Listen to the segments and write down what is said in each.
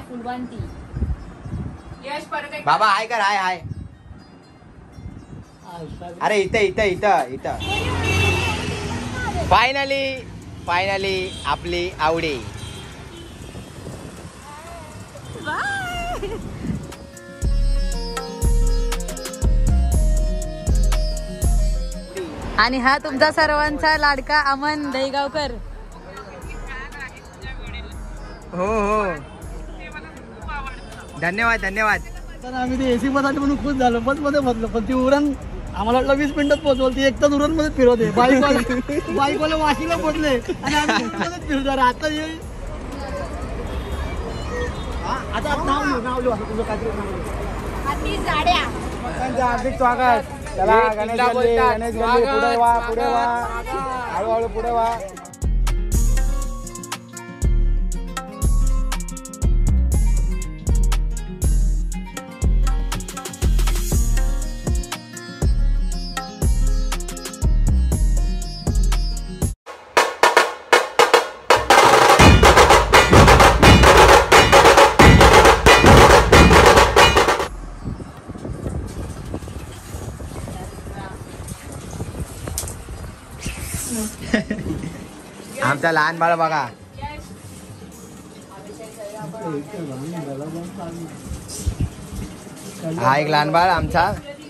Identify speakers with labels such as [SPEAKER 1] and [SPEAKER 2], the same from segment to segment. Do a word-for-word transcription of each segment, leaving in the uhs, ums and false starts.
[SPEAKER 1] फुलवंती. यश परत
[SPEAKER 2] बाबा हाय कर, हाय हाय. अरे इथं इथं इथं इथं फायनली फायनली आपली आवडी.
[SPEAKER 1] आणि हा तुमचा सर्वांचा लाडका अमन दहीगावकर.
[SPEAKER 2] हो हो धन्यवाद धन्यवाद.
[SPEAKER 3] तर आम्ही ते एसी मध्ये म्हणून खुश झालो. बस मध्ये बसलो पण ती उरण आम्हाला वाटलं वीस मिनिटात पोहोचवली. ती एक तास उरण मध्ये फिरवते. बाईक बाईकवाले वाशीला पोहोचले आणि आम्ही मध्येच फिरतो. आता ये आता नाव लिहू नाव लिहू तुझं काहीतरी
[SPEAKER 2] हार्दिक स्वागत. चला गणेश गल्ली गणेश गल्ली पुढे वा पुढे वा हळूहळू पुढे वा. आमचा लहान बाळ बघा. हा एक लहान बाळ आमचा.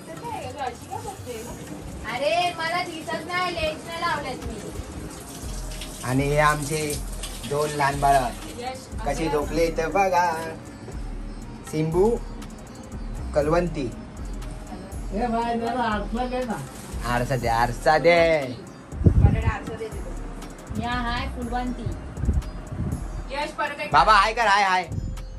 [SPEAKER 1] अरे मला दिसत नाही, लेन्स नाही लावल्यात मी.
[SPEAKER 2] आणि हे आमचे दोन लहान बाळ कशी झोपले तर बघा. सिंबू कलवंती. आरसा दे आरसा दे.
[SPEAKER 1] या हाय फुलवंती. यश परत
[SPEAKER 2] बाबा हाय कर, हाय हाय.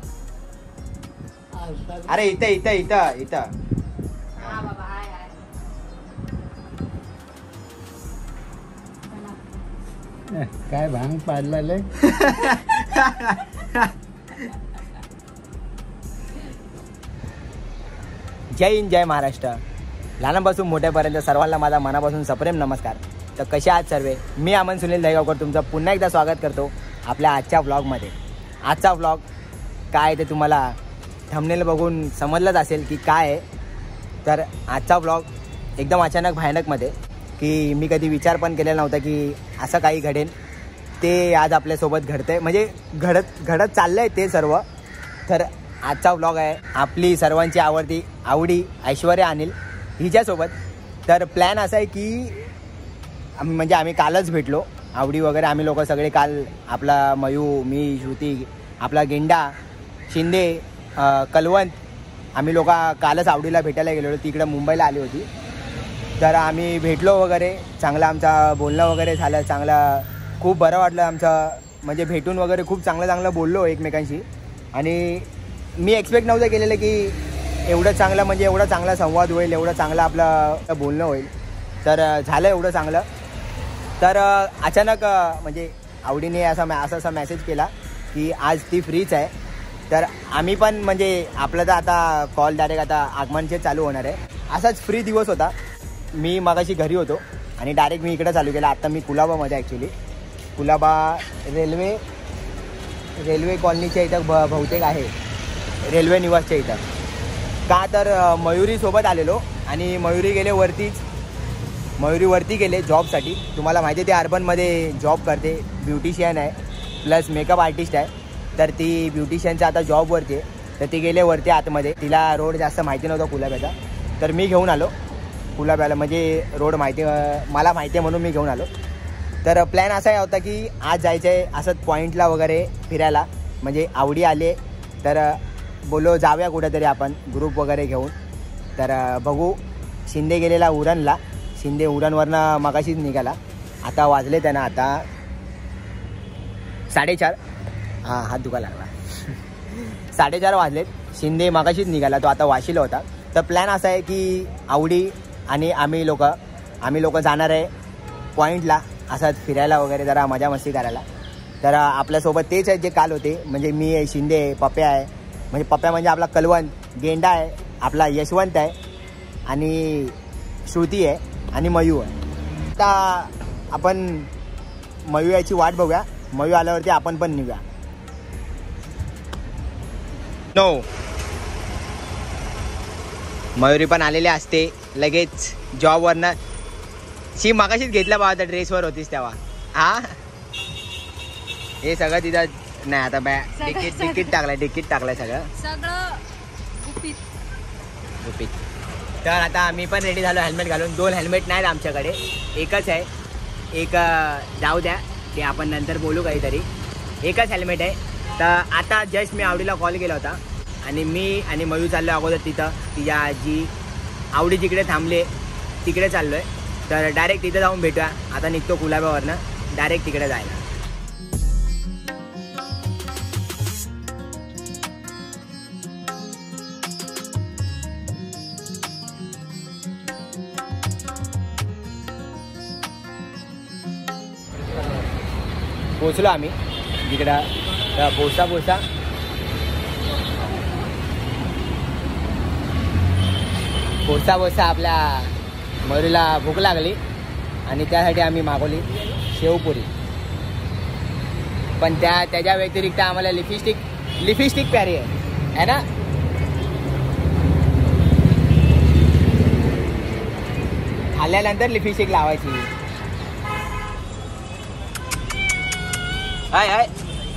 [SPEAKER 2] अरे इथं इथं इथं इथं
[SPEAKER 1] हा बाबा हाय हाय.
[SPEAKER 3] काय भांग पाडलेले.
[SPEAKER 2] जय हिंद जय महाराष्ट्र. लहानापासून मोठ्यापर्यंत सर्वांना माझा मनापासून सप्रेम नमस्कार. तर कसे आहात सर्वे. मी अमन सुनील दहीगावकर तुमचं पुन्हा एकदा स्वागत करतो आपल्या आजच्या व्लॉगमध्ये. आजचा व्लॉग काय ते तुम्हाला थंबनेल बघून समजलंच असेल की काय आहे. तर आजचा व्लॉग एकदम अचानक भयानकमध्ये की मी कधी विचार पण केलेला नव्हता की असं काही घडेल. ते आज आपल्यासोबत घडतं आहे, म्हणजे घडत घडत चाललं आहे ते सर्व. तर आजचा व्लॉग आहे आपली सर्वांची आवडती आवडी ऐश्वर्या अनिल हिच्यासोबत. तर प्लॅन असा आहे की म्हणजे आम्ही कालच भेटलो आवडी वगैरे. आम्ही लोक सगळे काल आपला मयू मी श्रुती आपला गेंडा शिंदे कलवंत आम्ही लोक कालच आवडीला भेटायला गेलेलो. तिकडं मुंबईला आली होती. तर आम्ही भेटलो वगैरे. चांगलं आमचा बोलणं वगैरे झालं. चांगलं खूप बरं वाटलं आमचं, म्हणजे भेटून वगैरे खूप चांगलं चांगलं बोललो एकमेकांशी. आणि मी एक्सपेक्ट नव्हतं केलेलं की एवढं चांगलं म्हणजे एवढा चांगला संवाद होईल, एवढं चांगलं आपलं बोलणं होईल. तर झालं एवढं चांगलं. तर अचानक म्हणजे आवडीने असा मॅ असा असा मेसेज केला की आज ती फ्रीच आहे. तर आम्ही पण म्हणजे आपलं तर आता कॉल डायरेक्ट आता आगमनचे चालू होणार आहे. असाच फ्री दिवस होता. मी मगाशी घरी होतो आणि डायरेक्ट मी इकडे चालू केला. आता मी कुलाबामध्ये ॲक्च्युली कुलाबा रेल्वे रेल्वे कॉलनीच्या इथं ब बहुतेक आहे रेल्वे निवासच्या इथं. का तर मयुरीसोबत आलेलो आणि मयुरी गेले वरतीच मयुरी वरती गेले जॉबसाठी. तुम्हाला माहिती आहे ते अर्बनमध्ये जॉब करते, ब्युटिशियन आहे प्लस मेकअप आर्टिस्ट आहे. तर ती ब्युटिशियनचा आता जॉबवरती आहे. तर ती गेले वरती आतमध्ये. तिला रोड जास्त माहिती नव्हता कुलाब्याचा. तर मी घेऊन आलो कुलाब्याला, म्हणजे रोड माहिती मला माहिती आहे म्हणून मी घेऊन आलो. तर प्लॅन असा होता की आज जायचं आहे असंच पॉईंटला वगैरे फिरायला. म्हणजे आवडी आले तर बोलो जाऊया कुठेतरी आपण ग्रुप वगैरे घेऊन. तर बघू. शिंदे गेलेला उरणला. शिंदे उरणवरनं मगाशीच निघाला. आता वाजले त्यांना आता साडेचार. हां हात दुखा लागला. साडेचार वाजलेत. शिंदे मगाशीच निघाला, तो आता वाशीला होता. तर प्लॅन असा आहे की आवडी आणि आम्ही लोक आम्ही लोक जाणार आहे पॉईंटला असंच फिरायला वगैरे, जरा मजा मस्ती करायला. तर आपल्यासोबत तेच आहेत जे काल होते. म्हणजे मी आहे, शिंदे आहे, पप्प्या आहे. म्हणजे पप्प्या म्हणजे आपला कलवंत, गेंडा आहे, आपला यशवंत आहे आणि श्रुती आहे आणि मयू आहे. आता आपण मयू याची वाट बघूया. मयू आल्यावरती आपण पण निघूया. नो मयुरी पण आलेली असते लगेच जॉबवरनं. शी मागाशीच घेतला बाबा त्या ड्रेसवर होतीस तेव्हा. हा हे सगळं तिथं नाही आता बॅ तिकीट तिकीट टाकलाय तिकीट टाकलाय सगळं
[SPEAKER 1] सगळं गुपित
[SPEAKER 2] गुपित. तर आता आम्ही पण रेडी झालो हेल्मेट घालून. दोन हेल्मेट नाहीत आमच्याकडे, एकच आहे. एक जाऊ द्या ते आपण नंतर बोलू काहीतरी. एकच हेल्मेट आहे. तर आता जस्ट मी आवडीला कॉल केला होता आणि मी आणि मयू चाललो अगोदर तिथं तिच्या आजी आवडी जिकडे थांबले तिकडे चाललो आहे. तर डायरेक्ट तिथं जाऊन भेटूया. आता निघतो कुलाब्यावरनं डायरेक्ट तिकडे जायला. पोचलो आम्ही तिकडं. तर पोचता पोचता पोचता पोचता आपल्या मयुरीला भूक लागली आणि त्यासाठी आम्ही मागवली शेवपुरी. पण त्या त्याच्या व्यतिरिक्त आम्हाला लिपस्टिक लिपस्टिक प्यारी आहे है ना. खाल्ल्यानंतर लिपस्टिक लावायची. हाय हाय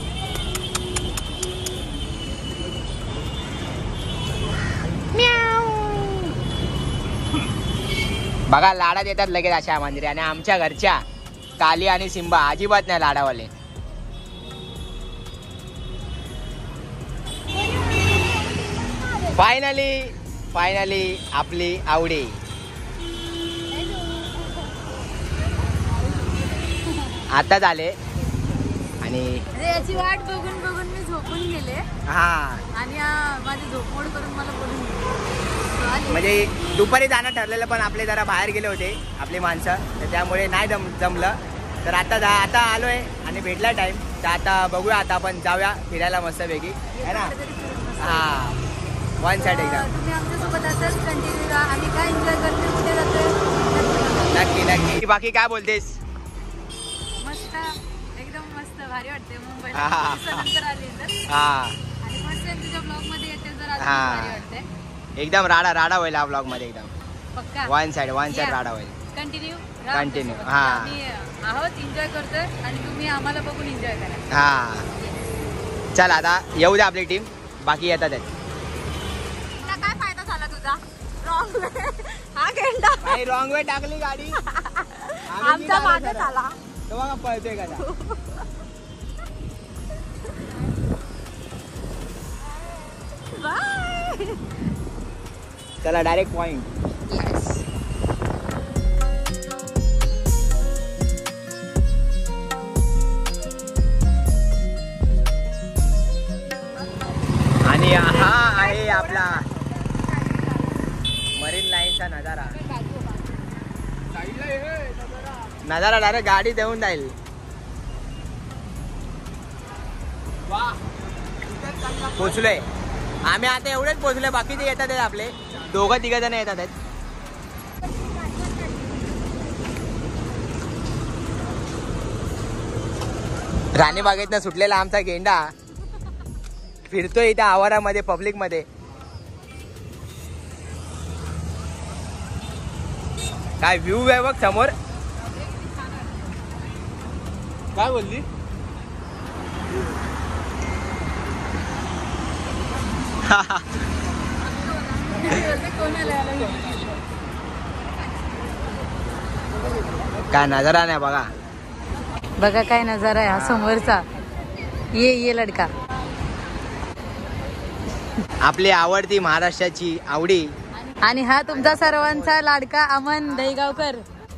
[SPEAKER 2] बघा लाडात येतात लगेच अशा मंदिरे. आणि आमच्या घरच्या काली आणि सिंबा अजिबात नाही लाडावाले. फायनली फायनली आपली आवडी. आता झाले आणि
[SPEAKER 1] याची वाट बघून बघून मी झोपून गेले.
[SPEAKER 2] हा
[SPEAKER 1] आणि माझी झोपमोड करून मला बोलून गेले.
[SPEAKER 2] म्हणजे दुपारी जाणं ठरलेलं पण आपले जरा बाहेर गेले होते आपली माणसं, तर त्यामुळे नाही जम जमलं. तर आता जा आता आलोय आणि भेटला टाइम. तर आता बघूया आता आपण जाऊया फिरायला मस्तपैकी है ना. हा वन साइड एकदम.
[SPEAKER 1] तुम्ही आमच्यासोबत असंच कंटिन्यू राहा. आम्ही काय एन्जॉय करते कुठे जातोय
[SPEAKER 2] नक्की नक्की. बाकी काय बोलतेस.
[SPEAKER 1] मस्त एकदम मस्त भारी वाटते. मुंबईला
[SPEAKER 2] हा.
[SPEAKER 1] नंतर आली तर
[SPEAKER 2] हा
[SPEAKER 1] आणि फर्स्ट टाइम तुझ्या ब्लॉग मध्ये येते जर अजून
[SPEAKER 2] हा.
[SPEAKER 1] भारी वाटते.
[SPEAKER 2] एकदम राडा राडा होईल हा ब्लॉग मध्ये एकदम.
[SPEAKER 1] पक्का
[SPEAKER 2] वन साइड वन साइड
[SPEAKER 1] या.
[SPEAKER 2] राडा होईल.
[SPEAKER 1] कंटिन्यू
[SPEAKER 2] Continue, हा.
[SPEAKER 1] आम्ही आहोत एन्जॉय करतोय आणि तुम्ही आम्हाला बघून एन्जॉय करा.
[SPEAKER 2] हा चल आता येऊ दे आपली टीम. बाकी येतात
[SPEAKER 1] काय फायदा झाला तुझा. रॉंग हा गेंडा
[SPEAKER 2] काही रॉंग वे टाकली गाडी.
[SPEAKER 1] आमचा मागे झाला.
[SPEAKER 2] तेव्हा पळतोय का. चला डायरेक्ट पॉइंट. आणि हा आहे आपला मरीन लाईनचा नजारा. नजारा डायरेक्ट गाडी देऊन जाईल. पोचलोय आम्ही आता एवढेच पोचलोय. बाकीचे येतात आहेत आपले दोघं तिघ जण येतात आहेत. राणीबागेतनं सुटलेला आमचा गेंडा फिरतोय इथं आवारामध्ये पब्लिक मध्ये. काय व्ह्यू आहे बघ समोर. काय बोलली. काय नजारा नाही बघा.
[SPEAKER 1] बघा काय नजारा आहे हा समोरचा. ये ये लडका.
[SPEAKER 2] आपली आवडती महाराष्ट्राची आवडी.
[SPEAKER 1] आणि हा तुमचा सर्वांचा लाडका अमन दहीगावकर.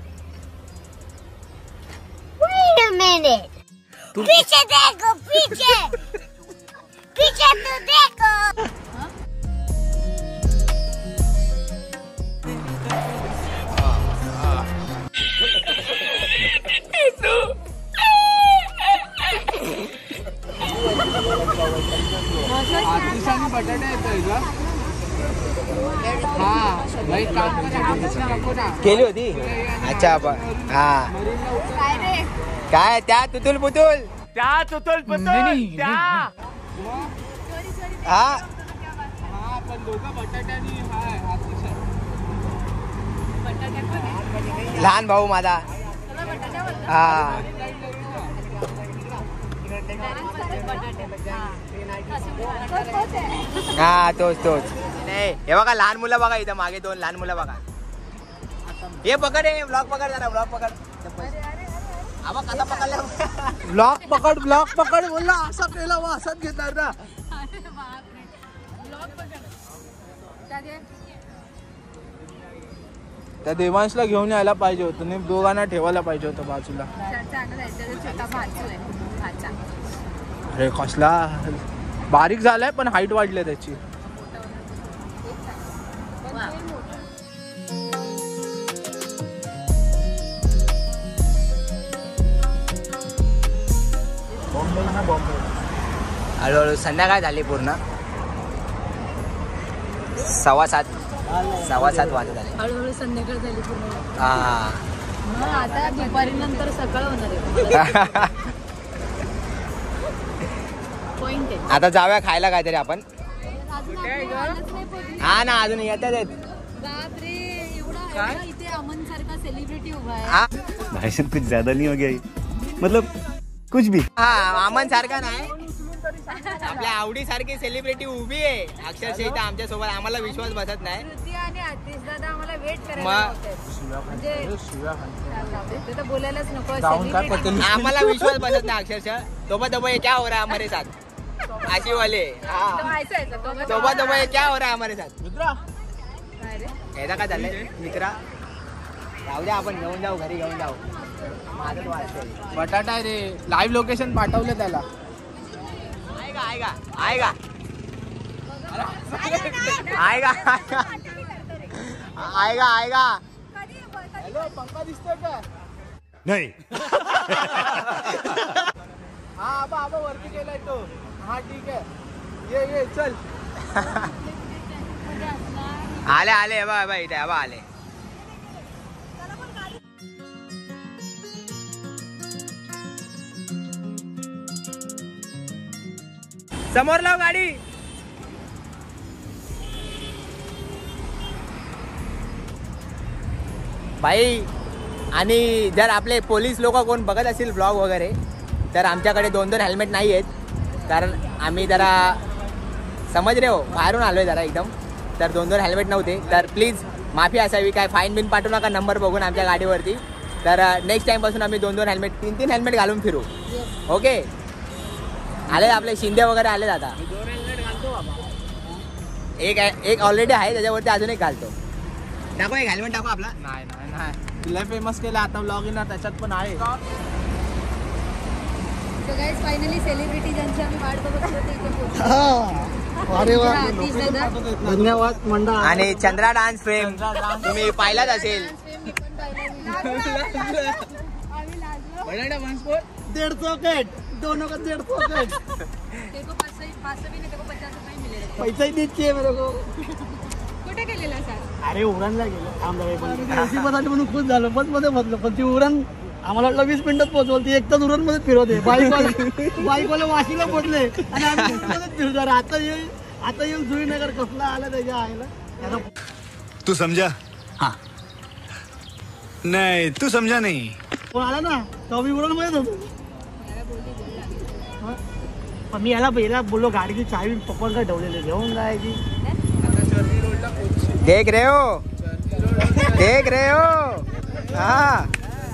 [SPEAKER 4] Wait a minute. पीछे देखो पीछे पीछे तो देखो.
[SPEAKER 2] केली होती. अच्छा हा काय त्या तुतुल पुतुल त्या तुतुल पुतुल त्या हा लहान भाऊ माझा. हा हा तोच तोच. नाही हे बघा लहान मुलं बघा इथं मागे दोन लहान मुलं बघा. हे पकड हे ब्लॉक पकड जरा ब्लॉक पकड. आबा कसा पकडला
[SPEAKER 3] ब्लॉक पकड ब्लॉक पकड बोलला असा केला वा असाच घेणार ना. त्या देवांशला घेऊन यायला पाहिजे होतं नाही दोघांना ठेवायला पाहिजे होतं बाजूला. अरे कसला बारीक झालाय पण हाईट वाढली त्याची.
[SPEAKER 2] हळूहळू संध्याकाळ झाली पूर्ण. सव्वा सात सव्वा सात वाजत आले.
[SPEAKER 1] हळूहळू संध्याकाळ झाली पूर्ण.
[SPEAKER 2] हा
[SPEAKER 1] मग आता दुपारी नंतर सकाळ होणार आहे. पॉइंट आहे.
[SPEAKER 2] आता जाऊया खायला काहीतरी आपण. हा ना अजून येतात आहेत.
[SPEAKER 1] बापरे एवढा एवढा इथे अमन सारखा सेलिब्रिटी उभा आहे.
[SPEAKER 2] हा
[SPEAKER 5] भाई साहब कुछ ज्यादा नहीं हो गया ये? मतलब कुछ भी.
[SPEAKER 2] हा अमन सारखा नाही आपल्या आवडी सारखी सेलिब्रिटी उभी आहे अक्षरशः इथं आमच्या सोबत. आम्हाला विश्वास बसत नाही.
[SPEAKER 1] श्रुती आणि आतिश दादा आम्हाला वेट करायला
[SPEAKER 2] मग-
[SPEAKER 1] लावतात. म्हणजे ते तर बोलायलाच नको.
[SPEAKER 3] जाऊन काय
[SPEAKER 1] Celebrity
[SPEAKER 3] पटेल?
[SPEAKER 2] आम्हाला विश्वास बसत नाही अक्षरशः. तोबा तोबा ये क्या हो रहा है हमारे साथ अशी वाले. हा
[SPEAKER 1] तो ऐसा ऐसा तो बस-
[SPEAKER 2] तोबा तोबा ये क्या हो रहा है हमारे साथ.
[SPEAKER 1] काय रे?
[SPEAKER 2] याचा काय चाललंय मित्रा. जाऊ द्या आपण घेऊन जाऊ घरी घेऊन जाऊ. माझं वाटतंय.
[SPEAKER 3] बटाटा आहे रे. लाईव्ह लोकेशन पाठवलं त्याला.
[SPEAKER 2] आएगा आएगा आएगा आएगा आएगा आएगा.
[SPEAKER 3] हॅलो पंखा दिसतोय का?
[SPEAKER 5] नहीं.
[SPEAKER 3] हा आबा आबा वरती गेलाय तो. हा ठीक आहे ये ये चल.
[SPEAKER 2] आले आले हे बघा इथे हे बघा आले. समोर लाव गाडी. भाई आणि जर आपले पोलीस लोक कोण बघत असतील ब्लॉग वगैरे तर आमच्याकडे दोन दोन हेल्मेट नाही आहेत कारण आम्ही जरा समज रे हो बाहेरून आलो आहे जरा एकदम. तर दोन दोन हेल्मेट नव्हते तर प्लीज माफी असावी. काय फाईन बिन पाठवू नका नंबर बघून आमच्या गाडीवरती. तर नेक्स्ट टाईमपासून आम्ही दोन दोन हेल्मेट तीन तीन हेल्मेट घालून फिरू. ओके आले आपले शिंदे वगैरे आले आता. एक एक ऑलरेडी आहे त्याच्यावरती अजून एक घालतो. टाकू एक हेल्मेट टाकू आपला.
[SPEAKER 3] नाही नाही नाही तिला फेमस केलं आता ब्लॉग ना त्याच्यात पण आहे.
[SPEAKER 1] So guys, finally celebrity ज्यांची आम्ही वाट बघत होतो ते इथे पोहोचले.
[SPEAKER 3] अरे वा
[SPEAKER 1] आतिश दादा.
[SPEAKER 3] धन्यवाद मंडळ.
[SPEAKER 2] आणि चंद्रा डान्स फ्रेम तुम्ही पाहिलाच असेल.
[SPEAKER 1] मी पण पाहिलं. आम्ही लाजलो.
[SPEAKER 3] डेढ़ सौ केट दोनों का डेढ़ सौ केट.
[SPEAKER 1] तेको पाच सौ पाच सौ भी नाही, तेको पचास रुपये मिळेल.
[SPEAKER 3] पैसा ही दीजिए मेरे को.
[SPEAKER 1] कुठे गेलेला सर?
[SPEAKER 3] अरे उरणला गेलो थांब नशिबासाठी म्हणून खुश झालो. बस मध्ये बसलो पण ती उरण आम्हाला वाटलं वीस मिनिटात पोहोचवली. ती एक तर उरण मध्ये फिरवते. बाईक बाईकवाले वाशीला पोहोचले आणि आम्ही मध्येच फिरतो. आता येईल आता येईल जुईनगर कसला आला त्याच्या आईला.
[SPEAKER 5] तू समझा? हाँ. नहीं तू समझा नहीं.
[SPEAKER 3] कोण आला ना तो मी उरण मध्येच होतो. पण मी याला याला बोललो गाडीची चावी पप्पा काय ठेवलेली घेऊन जायची.
[SPEAKER 2] देख रहे हो देख रहे हो. हाँ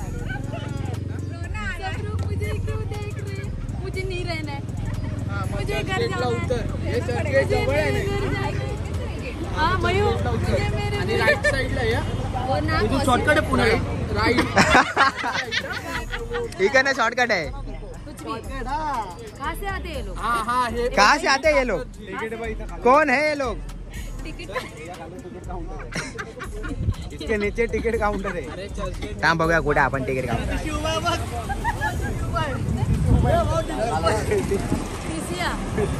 [SPEAKER 1] मुझे क्यों देख रहे? मुझे नहीं रहना है. मुझे घर जाना है. हाँ मयू मुझे मेरे
[SPEAKER 3] राईट साईडला या
[SPEAKER 1] वो ना
[SPEAKER 3] शॉर्टकट आहे पुण्याला. राईट
[SPEAKER 2] इकडनं शॉर्टकट आहे.
[SPEAKER 1] कुछ भी. कहाँ से आते ये लोग?
[SPEAKER 3] हा हा हे
[SPEAKER 2] कहाँ से आते हैं ये लोग? कौन है ये लोग?
[SPEAKER 1] टिकट
[SPEAKER 3] इसके नीचे टिकट काउंटर आहे.
[SPEAKER 2] थांब बघूया कुठे आपण तिकीट काढू.
[SPEAKER 1] पीसिया.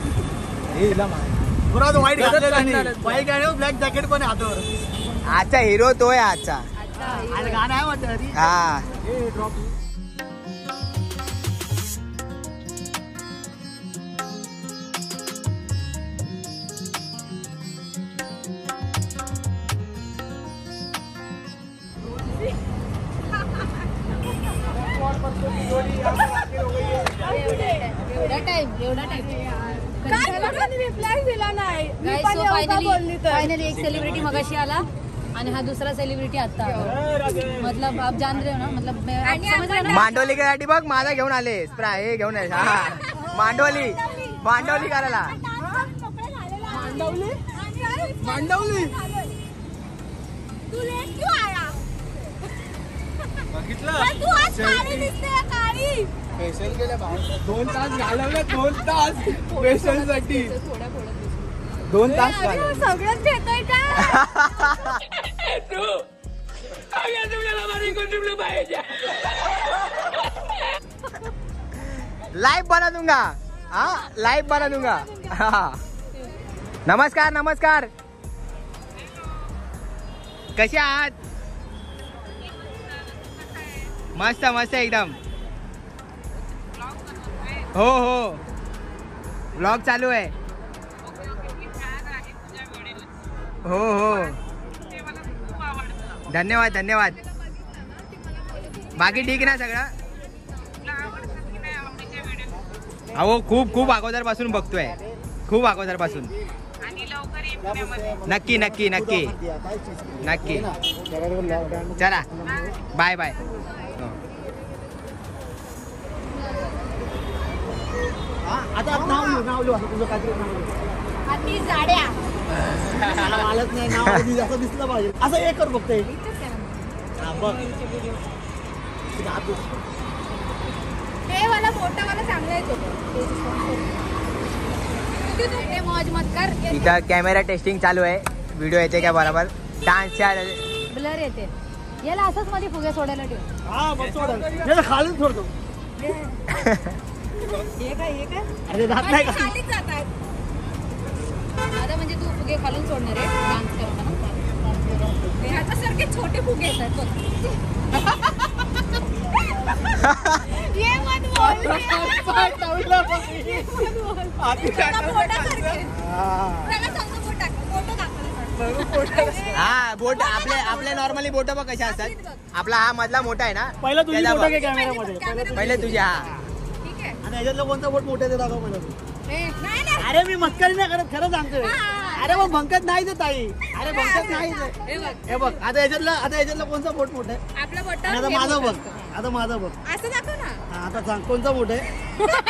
[SPEAKER 3] वाईट बाईक आहे ब्लॅक जॅकेट पण आहे हातावर.
[SPEAKER 2] आजचा हिरो तो आहे आजचा.
[SPEAKER 1] अच्छा
[SPEAKER 3] आणि गाणं आहे वाटतं.
[SPEAKER 2] हा
[SPEAKER 3] ड्रॉप
[SPEAKER 1] एवढा टाइम रिप्लाय दिला नाही. फायनली एक सेलिब्रिटी मगाशी आला आणि हा दुसरा सेलिब्रिटी आता मतलब आप जान रहे हो ना मतलब समझ रहे हो ना.
[SPEAKER 2] मांडवली साठी बघ माझा घेऊन आले स्प्रा हे घेऊन आले. हा मांडवली मांडवली करायला
[SPEAKER 3] मांडवली
[SPEAKER 4] तू लेट क्यों आया?
[SPEAKER 3] बघितलं
[SPEAKER 4] तू आज काळी दिसते काळी.
[SPEAKER 3] स्पेशल केलं बाहेर दोन तास घालवले दोन तास स्पेशल साठी दोन तास
[SPEAKER 4] सगळंच घेतोय का?
[SPEAKER 2] लाइव बना दूंगा. हाँ लाइव बना दूंगा. हाँ नमस्कार नमस्कार कसे आहात? मस्त मस्त एकदम. हो हो व्लॉग चालू आहे. हो हो धन्यवाद धन्यवाद. बाकी ठीक ना सगळं? अहो खूप खूप अगोदर पासून बघतोय खूप अगोदर पासून. नक्की नक्की नक्की नक्की चला बाय बाय.
[SPEAKER 3] आता नाव लिहू नाव लिहू असं तुझं काहीतरी नाव लिहू.
[SPEAKER 4] आम्ही जाड्या
[SPEAKER 3] मला मालत नाही नाव आधी असं दिसलं पाहिजे. असं एक कर बघते हा बघ
[SPEAKER 1] हे वाला मोठा वाला चांगला आहे तो. ते मौज मत कर.
[SPEAKER 2] इथं कॅमेरा टेस्टिंग चालू आहे. व्हिडिओ येते का बरोबर? डान्सच्या
[SPEAKER 1] ब्लर येते. याला असंच मध्ये फुगे सोडायला ठेव.
[SPEAKER 3] हा बघ सोड याला खालीच सोडतो.
[SPEAKER 1] हे काय हे काय
[SPEAKER 3] अरे जात नाही का?
[SPEAKER 1] खालीच जातात. आता म्हणजे तू फुगे खालून सोडणार आहे डान्स करताना. ह्याच्यासारखे छोटे फुगे येतात बघ.
[SPEAKER 4] ये मत बोल.
[SPEAKER 2] हा बोट आपले आपले नॉर्मली बोट बघ कशा असतात. आपला हा मधला मोठा आहे ना.
[SPEAKER 3] पहिला तुझी
[SPEAKER 2] त्याचा
[SPEAKER 3] बोट
[SPEAKER 2] बघ.
[SPEAKER 3] घे कॅमेरामध्ये.
[SPEAKER 2] पहिले तुझ्या हा
[SPEAKER 1] ठीक आहे.
[SPEAKER 3] आणि याच्यातलं कोणता बोट मोठा आहे ते दाखव मला.
[SPEAKER 1] नाही नाही
[SPEAKER 3] अरे मी मस्करी नाही करत खरं सांगतोय. अरे मग भंकत नाही ते ताई. अरे भंकत नाही ते.
[SPEAKER 1] हे बघ
[SPEAKER 3] हे बघ आता याच्यातलं आता याच्यातलं कोणता बोट मोठा आहे?
[SPEAKER 1] आपलं
[SPEAKER 3] आणि
[SPEAKER 1] बोट
[SPEAKER 3] आता माझं बघ आता माझं बघ.
[SPEAKER 1] असं दाखव ना.
[SPEAKER 3] हा, आता सांग कोणता मोठा आहे?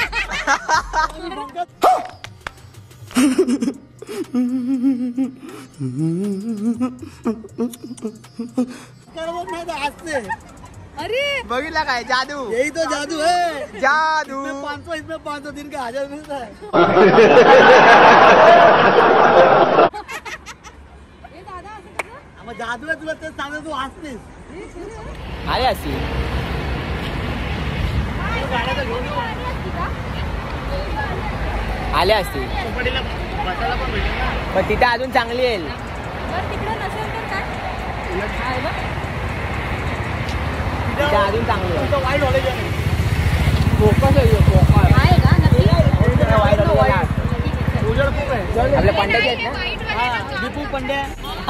[SPEAKER 3] करत नाही तर हसते.
[SPEAKER 1] अरे
[SPEAKER 2] बघितला काय जादू.
[SPEAKER 3] यही तो जादू है.
[SPEAKER 2] जादू
[SPEAKER 3] इसमें पाँच सौ इसमें पाँच सौ दिन का हजार मिलता है.
[SPEAKER 1] हे दादा असं कसं?
[SPEAKER 3] मग जादू आहे तुला तेच सांगतो तू हसतेस.
[SPEAKER 2] आले असती. आले असती
[SPEAKER 3] चौपाटीला बसायला पण भेटेल ना.
[SPEAKER 2] पण तिथे अजून चांगली येईल.
[SPEAKER 1] बरं तिकडे नसेल तर काय?
[SPEAKER 2] तिथे अजून चांगली येईल.
[SPEAKER 3] तुमचं वाईट नॉलेज आहे. फोकस आहे हे, फोकस.
[SPEAKER 1] आहे का नक्की?
[SPEAKER 2] वाईट वाईट वाईट.
[SPEAKER 3] उजळ खूप आहे.
[SPEAKER 2] आपले पंडित आहेत ना.
[SPEAKER 3] हा, दीपू पंड्या.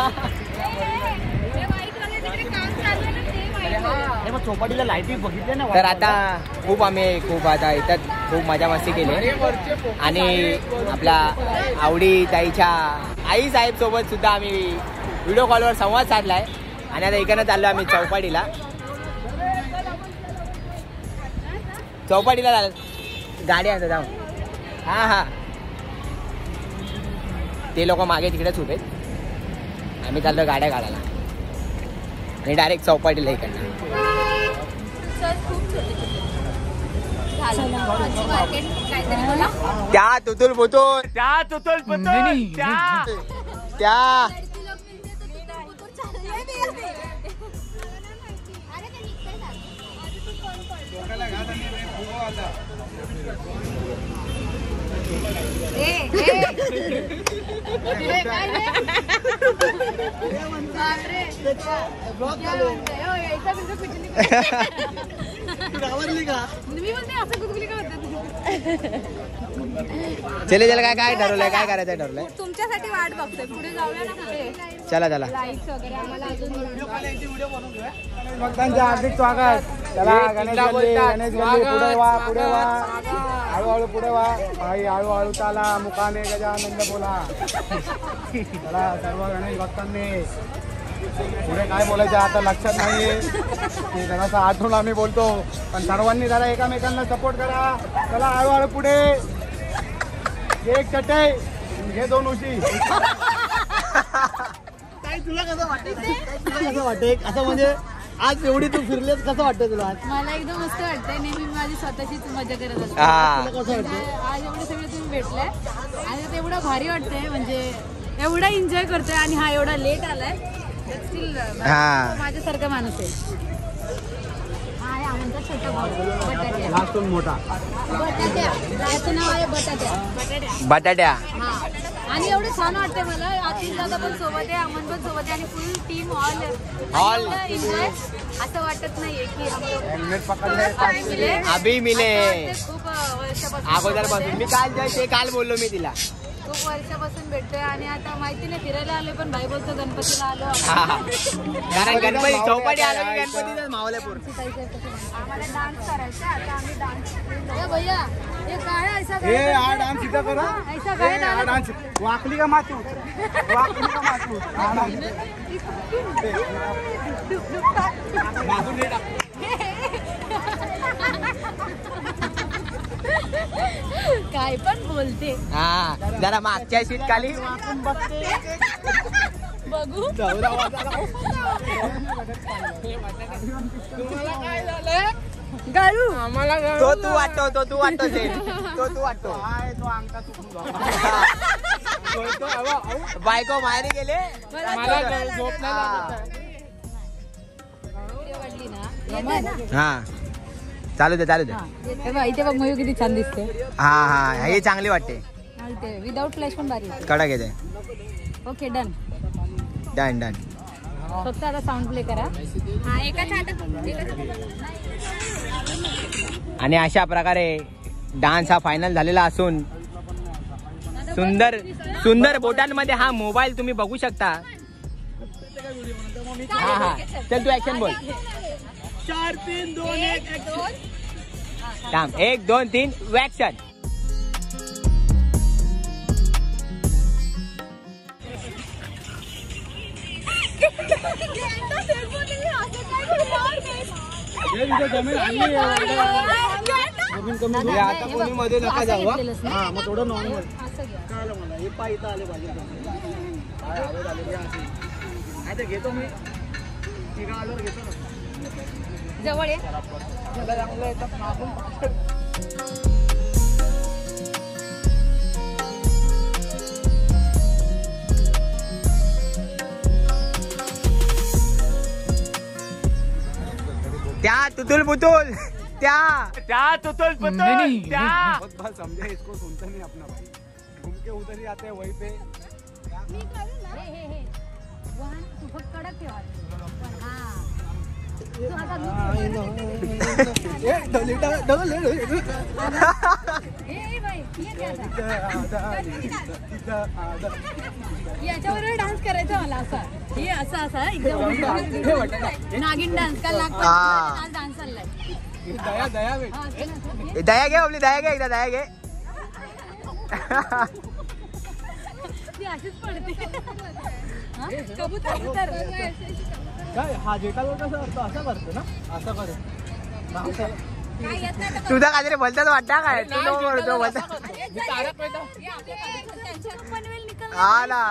[SPEAKER 3] अरे मग चौपाटीला लाईटी बघितल्या ना.
[SPEAKER 2] तर आता खूप आम्ही खूप आता इथं खूप मजा मस्ती केली आणि आपल्या आवडी ताईच्या आई साहेब सोबत सुद्धा आम्ही व्हिडिओ कॉलवर संवाद साधलाय. आणि आता इकडनं चाललो आम्ही चौपाटीला. चौपाटीला चालत गाडी आता जाऊन. हा हा ते लोक मागे तिकडेच उभे. आम्ही चाललो गाड्या काढायला आणि डायरेक्ट चौपाटीला इकडनं. त्या तुतुल बुतुल त्या तुतुल बुतुल त्या त्या
[SPEAKER 3] घाबरली का?
[SPEAKER 1] मी म्हणते असं गुदगुली का होतात?
[SPEAKER 2] चले चला काय काय ठरवलंय काय करायचं ठरवलंय?
[SPEAKER 1] तुमच्यासाठी वाट बघतोय. पुढे जाऊया ना कुठे
[SPEAKER 2] चला चला.
[SPEAKER 1] लाईट्स वगैरे आम्हाला अजून
[SPEAKER 3] व्हिडिओ बनवून घेऊया.
[SPEAKER 2] भक्तांचे हार्दिक स्वागत. चला गणेश गल्ली, गणेश गल्ली, पुढे वा पुढे वा.
[SPEAKER 3] हळूहळू पुढे वा भाई, हळूहळू चाला. मुखाने गजानंद बोला. चला सर्व गणेश भक्तांनी. पुढे काय बोलायचं आता लक्षात नाहीये ते जरासं आठवून आम्ही बोलतो, पण सर्वांनी जरा एकामेकांना सपोर्ट करा. चला हळूहळू पुढे. एक चटई घे, दोन उशी. काय तुला कसं वाटतं? तुला कसं वाटते असं म्हणजे आज एवढी तू फिरलेस, कसं वाटतं तुला आज?
[SPEAKER 1] मला एकदम मस्त वाटतंय. नेहमी माझी स्वतःचीच मजा करत असते.
[SPEAKER 2] हा.
[SPEAKER 3] तुला कसं वाटतं?
[SPEAKER 1] आज एवढे सगळे तुम्ही भेटले आणि ते एवढं भारी वाटतंय, म्हणजे एवढा एन्जॉय करतोय आणि हा एवढा लेट आलाय. स्टील
[SPEAKER 2] हा.
[SPEAKER 1] माझ्यासारखा माणूस आहे. हा आहे आमचा छोटा भाऊ बटाट्या.
[SPEAKER 3] लास्टून मोठा
[SPEAKER 1] बटाट्या याचं नाव आहे बटाट्या. बटाट्या
[SPEAKER 2] बटाट्या.
[SPEAKER 1] हा. आणि एवढं छान वाटतंय मला. आतिश दादा पण सोबत आहे, अमन पण सोबत आहे आणि full team all
[SPEAKER 2] All.
[SPEAKER 1] Enjoy. असं वाटत नाहीये की हम लोग
[SPEAKER 3] हेल्मेट पकडले.
[SPEAKER 1] काय मिले.
[SPEAKER 2] अभि मिले.
[SPEAKER 1] असं वाटतंय खूप वर्षापासून
[SPEAKER 2] अगोदर पासून मी काल जायचे, काल बोललो मी तिला.
[SPEAKER 1] खूप वर्षापासून भेटतोय आणि आता माहिती नाही फिरायला आलोय, पण भाई बोलतो गणपतीला आलो
[SPEAKER 2] हा. कारण गणपती चौपाटी आलो की गणपतीच मावल्यापूर.
[SPEAKER 1] आम्हाला डान्स करायचा. आता आम्ही डान्स. ए भैया ये काय आहे? ऐसा
[SPEAKER 3] हे
[SPEAKER 1] काय
[SPEAKER 3] हा डान्स इथं करा.
[SPEAKER 1] ऐसा
[SPEAKER 3] हे
[SPEAKER 1] काय
[SPEAKER 3] हा डान्स वाकली का मातू, वाकली का मातू. हा डान्स. मागून हे टाक.
[SPEAKER 1] काय पण बोलते.
[SPEAKER 2] हा. जरा मागच्या शीट खाली
[SPEAKER 1] बघू. गाळू आम्हाला
[SPEAKER 2] तो तू वाटतो, तो तू वाटतो ते. तो तू वाटतो.
[SPEAKER 3] काय तो अंगठा चुकून झाला.
[SPEAKER 2] बायको माहेरी गेले.
[SPEAKER 1] मला
[SPEAKER 3] झोप नाही लागत.
[SPEAKER 1] वाटली ना.
[SPEAKER 2] हा. चालू दे, चालू दे.
[SPEAKER 1] हे बघ इथे बघ मयू किती छान दिसते.
[SPEAKER 2] हा हा. हे चांगली वाटते.
[SPEAKER 1] विदाउट फ्लॅश पण भारी होते.
[SPEAKER 2] कडक येते.
[SPEAKER 1] Okay done.
[SPEAKER 2] Done done.
[SPEAKER 1] फक्त आता साऊंड प्ले करा.
[SPEAKER 4] हा एका छाटात
[SPEAKER 2] आणि अशा प्रकारे डान्स हा फायनल झालेला असून सुंदर सुंदर बोटांमध्ये हा मोबाईल तुम्ही बघू शकता. हा हा. चल तू ऍक्शन बोल.
[SPEAKER 3] चार तीन दोन एक
[SPEAKER 2] थांब. एक दोन तीन ऍक्शन.
[SPEAKER 3] जमीन आणली. आता कोणी मध्ये नका जाऊ. हा मग थोडं नॉर्मल कळलं मला. हे पाय इथं आले पाहिजे. आता घेतो मी. तिघा आल्यावर घेतो ना.
[SPEAKER 1] जवळ ये.
[SPEAKER 3] चांगलं येतात मागून.
[SPEAKER 2] त्या तुतुल पुतुल. त्या त्या तुतुल पुतुल. त्या
[SPEAKER 3] बहुत बात समझे, इसको सुनता नहीं अपना भाई. घूम के उधर ही आते हैं वहीं पे.
[SPEAKER 1] हे हे हे. वन तू फक्त कडक ठेवा. हा. तू आता ए बाई ये क्या याच्यावर डान्स करायचा मला असा. हे असं असा एकदम नागिन डान्स. काल नागपंचमी आज डान्स चाललाय.
[SPEAKER 3] दया दया बेट.
[SPEAKER 1] हा, असं ना.
[SPEAKER 2] दया घे आपली. दया घे एकदा. दया घे.
[SPEAKER 1] ती अशीच पडते. हा? कबूतर कबूतर.
[SPEAKER 3] काय हा जेठालाल कसं करतो असं करतो ना. असं करतो.
[SPEAKER 2] तुझा काहीतरी बोलतात वाटता काय. तू नको बोलतो बोलता. हा ना.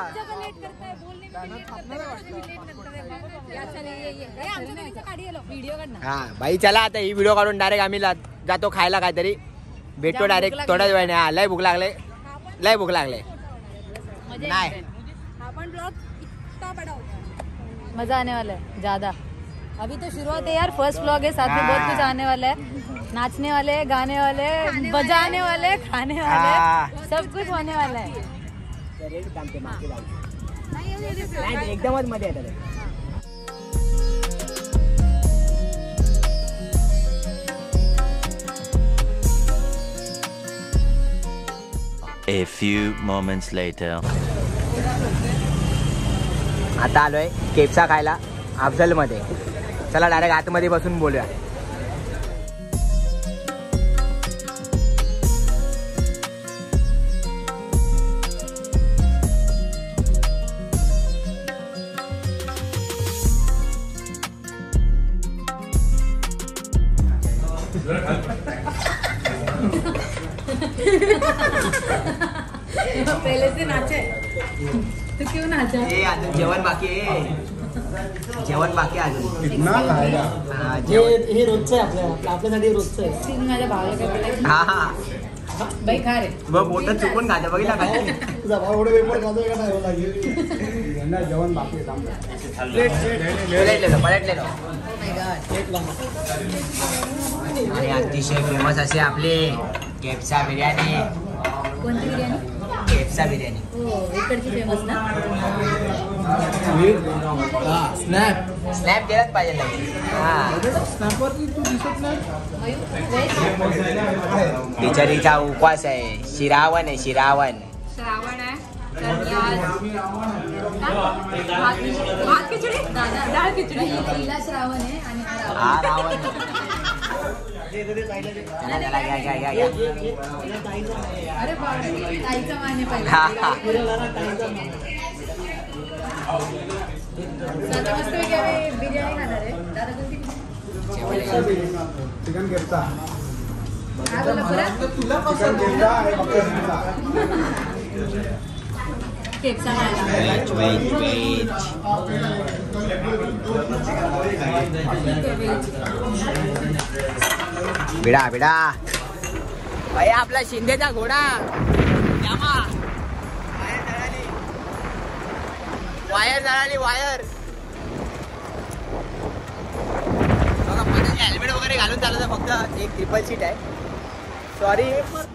[SPEAKER 2] हा बाई चला आता ही व्हिडिओ काढून डायरेक्ट आम्ही ला- जातो खायला काहीतरी. भेटतो डायरेक्ट थोड्याच वेळाने. हा लय भूक लागले. लय भूक लागले. नाही
[SPEAKER 1] मजा आने वाला है ज्यादा. अभी तो शुरुआत है यार. फर्स्ट व्लॉग है. साथ में बहुत कुछ आने वाला है. नाचने वाले, गाने वाले, बजाने वाले, खाने वाले, सब कुछ होने वाला है.
[SPEAKER 2] एकदमच मध्ये येतात.
[SPEAKER 6] A few moments later.
[SPEAKER 2] आता आलोय केपसा खायला अफजल मध्ये. चला डायरेक्ट आतमध्ये बसून बोलूया.
[SPEAKER 1] तू क्यों नाचा?
[SPEAKER 2] ए अजून जेवण बाकी आहे, जेवण बाकी आहे अजून. हा,
[SPEAKER 3] हे
[SPEAKER 2] जेवण.
[SPEAKER 3] हे रोजचं आहे आपल्या आपल्यासाठी रोजचं आहे.
[SPEAKER 1] सीन माझ्या भावाला काय बोलायचं?
[SPEAKER 2] हा हा
[SPEAKER 1] बाई खा रे.
[SPEAKER 2] बघ बोट चुकून खाते बघितला काय.
[SPEAKER 3] तुझा भाव एवढे वेपर खातोय का नाही लागेल जेवण बाकी आहे.
[SPEAKER 2] पलटलेलो पलटलेलो.
[SPEAKER 1] Oh my God.
[SPEAKER 2] आणि अतिशय फेमस असे आपले केपसा बिर्याणी.
[SPEAKER 1] कोणती बिर्याणी?
[SPEAKER 2] केपसा बिर्याणी.
[SPEAKER 1] हो इकडची फेमस ना.
[SPEAKER 3] स्नॅप
[SPEAKER 2] स्नॅप केलाच पाहिजे लगेच. हा
[SPEAKER 3] स्नॅपवरती तू दिसत नाही.
[SPEAKER 2] बिचारीचा उपवास आहे, शिरावण आहे शिरावण.
[SPEAKER 4] श्रावण आहे तर आज भात खिचडी डाळ खिचडी.
[SPEAKER 1] पहिला श्रावण आहे आणि हा रावण.
[SPEAKER 2] हा रावण. चला चला घ्या घ्या घ्या घ्या.
[SPEAKER 1] अरे बापरे, ताईचा मान आहे पहिला.
[SPEAKER 2] हा हा
[SPEAKER 1] आता मस्त पैकी आम्ही बिर्याणी खाणार आहे. दादा कोणती?
[SPEAKER 3] चिकन केपचा
[SPEAKER 1] हा बोला परत.
[SPEAKER 3] चिकन केपचा आणि बकरा
[SPEAKER 1] केपचा खायला.
[SPEAKER 2] Veg veg veg. बिडा बिडा भाई आपला शिंदेचा घोडा यामा. वायर जळाली, वायर जळाली वायर. बघा माझं हेल्मेट वगैरे घालून चालत, फक्त एक ट्रिपल सीट आहे. सॉरी.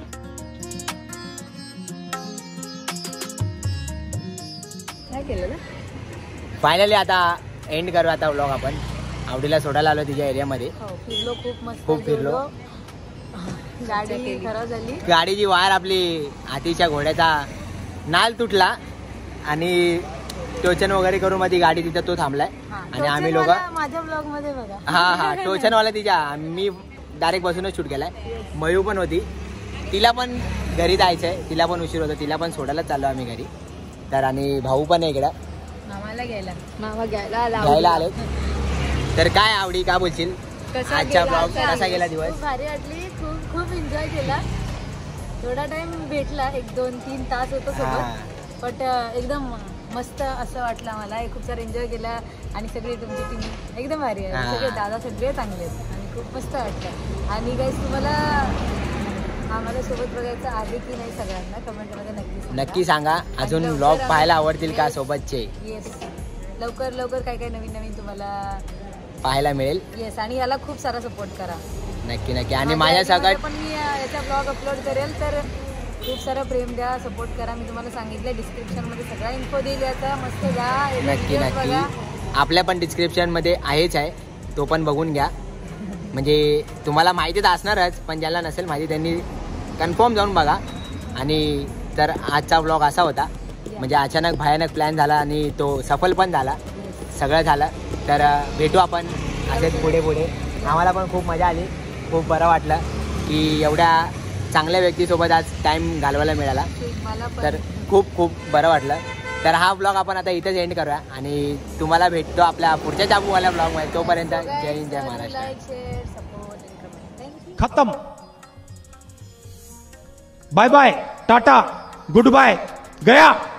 [SPEAKER 1] काय केलं ना?
[SPEAKER 2] फायनली आता एंड करू आता व्लॉग आपण. आवडीला सोडायला आलो तिच्या एरियामध्ये.
[SPEAKER 1] हो फिरलो खूप मस्त.
[SPEAKER 2] खूप फिरलो.
[SPEAKER 1] जेवलो. गाडी खराब झाली.
[SPEAKER 2] गाडीची वायर आपली हातीच्या घोड्याचा नाल तुटला आणि टोचन वगैरे करून मध्ये गाडी तिथं तो थांबलाय. आणि आम्ही लोक
[SPEAKER 1] माझ्या ब्लॉग मध्ये बघा.
[SPEAKER 2] हा हा टोचनवाला तिच्या, मी डायरेक्ट बसूनच शूट केलाय. मयू पण होती, तिला पण घरी जायचंय, तिला पण उशीर होता, तिला पण सोडायला चाललो आम्ही घरी. तर आणि भाऊ पण आहे इकडं
[SPEAKER 1] मामाला घ्यायला. मामा घ्यायला आला.
[SPEAKER 2] घ्यायला आले. तर काय आवडी काय बोलशील आजचा ब्लॉग कसा गेला दिवस?
[SPEAKER 1] खूप भारी वाटली. खूप खूप एन्जॉय केला. थोडा टाइम भेटला, एक दोन तीन तास होतो सोबत. बट एकदम मस्त असं वाटलं मला. खूप सारं एन्जॉय केला आणि सगळी तुमची टीम एकदम भारी आहे. सगळे दादा सगळे चांगले आहेत आणि खूप मस्त वाटतं. आणि गाईस तुम्हाला आम्हाला सोबत बघायचं आहे की नाही सगळ्यांना कमेंटमध्ये नक्की सांगा.
[SPEAKER 2] नक्की सांगा. अजून ब्लॉग पाहायला आवडतील का सोबतचे?
[SPEAKER 1] येस लवकर लवकर काय काय नवीन नवीन तुम्हाला
[SPEAKER 2] पाहायला मिळेल.
[SPEAKER 1] येस आणि याला खूप सारा सपोर्ट करा.
[SPEAKER 2] नक्की नक्की. आणि माझ्या सगळ्यात
[SPEAKER 1] पण मी याचा ब्लॉग अपलोड करेल तर खूप सारा प्रेम द्या, सपोर्ट करा. मी तुम्हाला सांगितलं डिस्क्रिप्शन मध्ये सगळा इन्फो देईल याचा. मस्त जा
[SPEAKER 2] नक्की नक्की. आपल्या पण डिस्क्रिप्शन मध्ये आहेच आहे, तो पण बघून घ्या. म्हणजे तुम्हाला माहिती तर असणारच, पण ज्याला नसेल माहिती त्यांनी कन्फर्म जाऊन बघा. आणि तर आजचा ब्लॉग असा होता, म्हणजे अचानक भयानक प्लॅन झाला आणि तो सफल पण झाला, सगळं झालं. तर भेटू आपण असेच पुढे पुढे. आम्हाला पण खूप मजा आली, खूप बरं वाटलं की एवढ्या चांगल्या व्यक्तीसोबत आज टाईम घालवायला मिळाला. तर खूप खूप बरं वाटलं. तर हा ब्लॉग आपण आता इथेच एंड करूया आणि तुम्हाला भेटतो आपल्या पुढच्या चाबूवाल्या ब्लॉगमध्ये. तोपर्यंत जय हिंद जय महाराष्ट्र.
[SPEAKER 7] खत्म. Bye bye tata good bye गया.